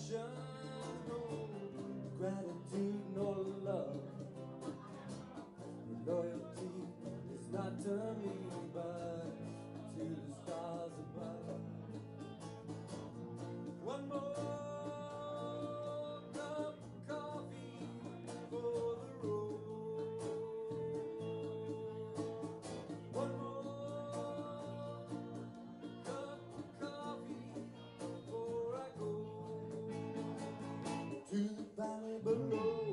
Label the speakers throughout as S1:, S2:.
S1: affection, no gratitude, no love. Loyalty is not to me, but to the stars above. One more cup of coffee for the road. One more cup of coffee before I go to the valley below.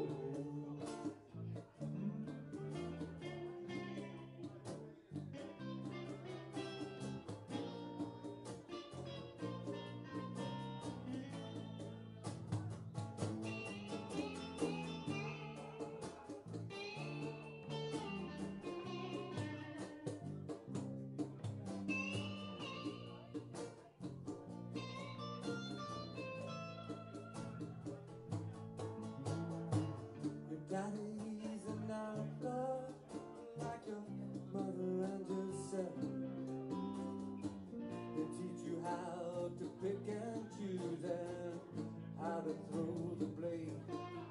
S1: Daddy's an outlaw, like your mother and yourself. They teach you how to pick and choose and how to throw the blade.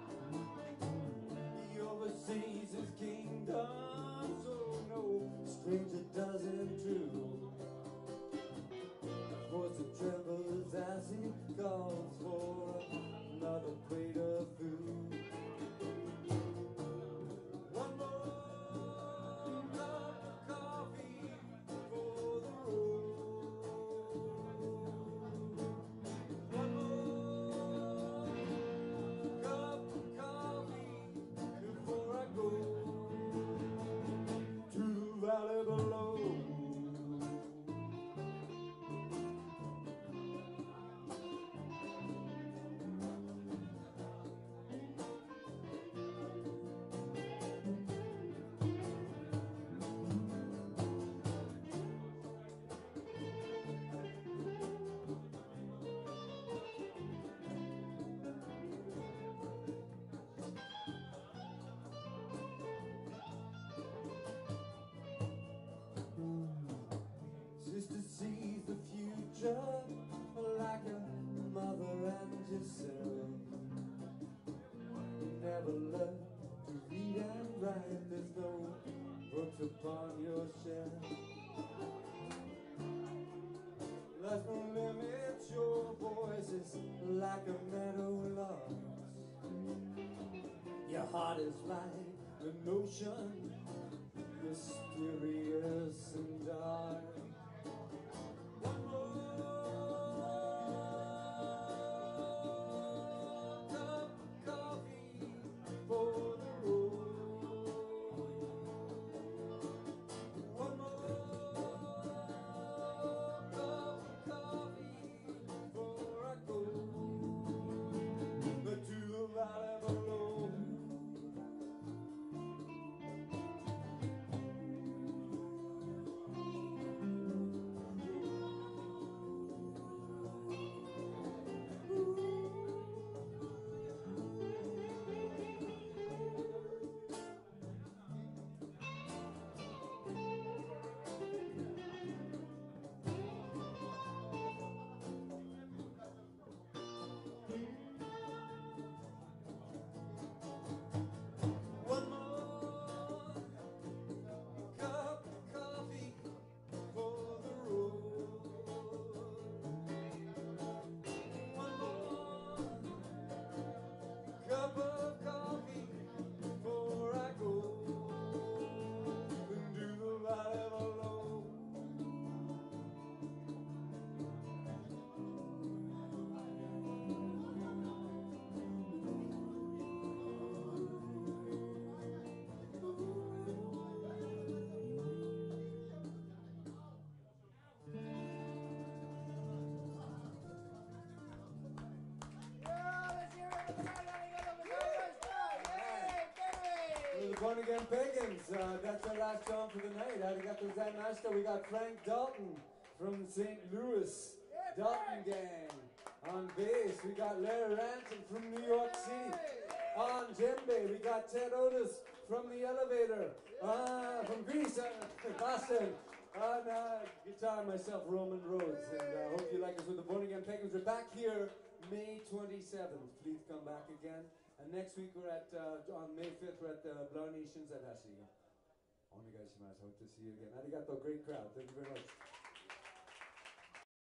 S1: He oversees his kingdom, so no stranger does him true. Of course it trembles as he calls for another plate of food. Sister sees the future like a mother and yourself. Never learn to read and write, there's no books upon your shelf. There's no limit, your voice is like a meadow lark. Your heart is like an ocean, mysterious and dark. Born Again Pagans, that's our last song for the night. Arigato gozaimashita. We got Frank Daulton from St. Louis, Daulton Gang. On bass, we got Larry Ransome from New York City. On Jembe, we got Ted Otis from The Elevator. From Greece, Boston. On guitar, myself, Roman Rhodes. And I hope you like us with the Born Again Pagans. We're back here May 27th, please come back again. And next week we're at, on May 5th, we're at the Blarney Shinzadashi. Onegai shimasu. Hope to see you again. Arigato, great crowd. Thank you very much.